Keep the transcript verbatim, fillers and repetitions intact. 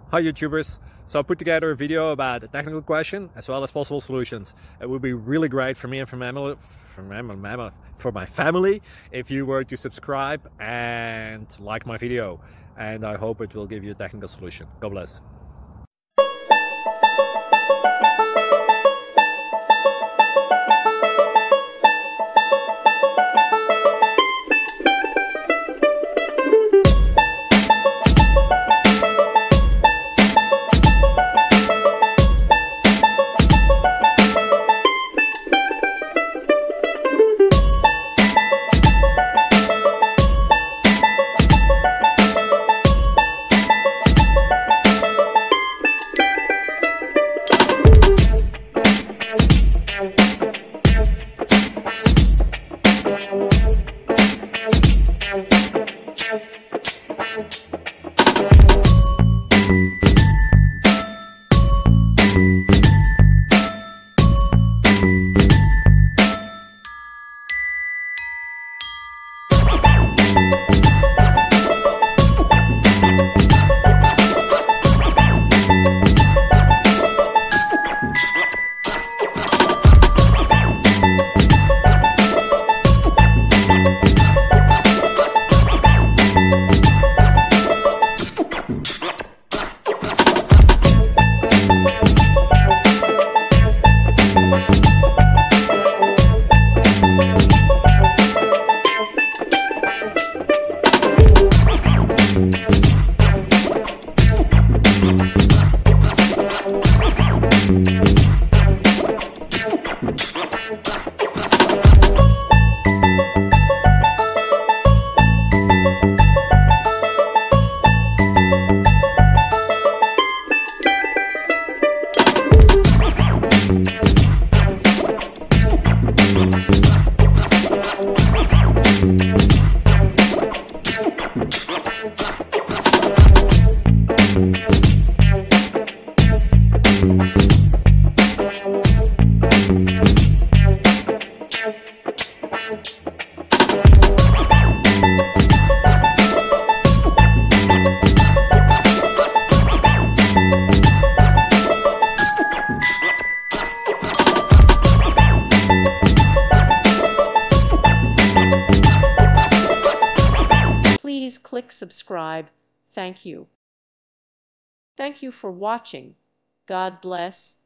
Hi YouTubers! So I put together a video about a technical question as well as possible solutions. It would be really great for me and for my family, for my, for my family if you were to subscribe and like my video, and I hope it will give you a technical solution. God bless. Please click subscribe. Thank you. Thank you for watching. God bless.